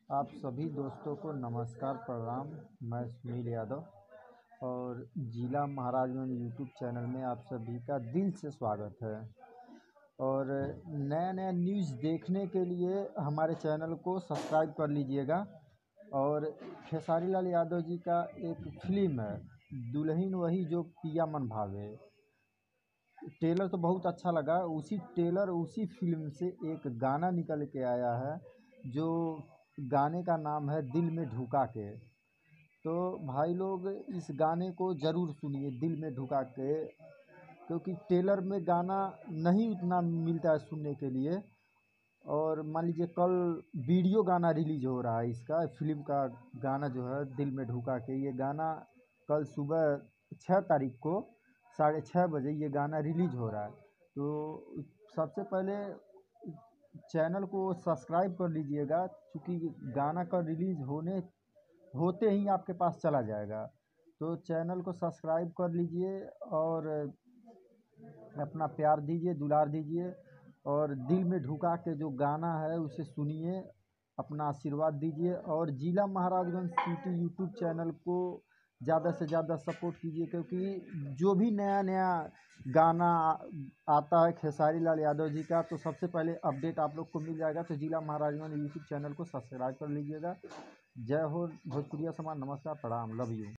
आप सभी दोस्तों को नमस्कार प्रणाम। मैं सुनील यादव और जिला महाराजगंज यूट्यूब चैनल में आप सभी का दिल से स्वागत है। और नया नया न्यूज़ देखने के लिए हमारे चैनल को सब्सक्राइब कर लीजिएगा। और खेसारी लाल यादव जी का एक फिल्म है दुल्हन वही जो पिया मन भावे, ट्रेलर तो बहुत अच्छा लगा। उसी फिल्म से एक गाना निकल के आया है जो गाने का नाम है दिल में ढुका के। तो भाई लोग इस गाने को ज़रूर सुनिए दिल में ढुका के, क्योंकि ट्रेलर में गाना नहीं उतना मिलता है सुनने के लिए। और मान लीजिए कल वीडियो गाना रिलीज हो रहा है, इसका फिल्म का गाना जो है दिल में ढुका के, ये गाना कल सुबह 6 तारीख को 6:30 बजे ये गाना रिलीज हो रहा है। तो सबसे पहले चैनल को सब्सक्राइब कर लीजिएगा, क्योंकि गाना का रिलीज होते ही आपके पास चला जाएगा। तो चैनल को सब्सक्राइब कर लीजिए और अपना प्यार दीजिए, दुलार दीजिए। और दिल में ढुका के जो गाना है उसे सुनिए, अपना आशीर्वाद दीजिए। और जिला महाराजगंज सिटी यूट्यूब चैनल को ज़्यादा से ज़्यादा सपोर्ट कीजिए, क्योंकि जो भी नया नया गाना आता है खेसारी लाल यादव जी का, तो सबसे पहले अपडेट आप लोग को मिल जाएगा। तो जिला महाराजगंज यूट्यूब चैनल को सब्सक्राइब कर लीजिएगा। जय हो भोजपुरिया समाज। नमस्कार, प्रणाम, लव यू।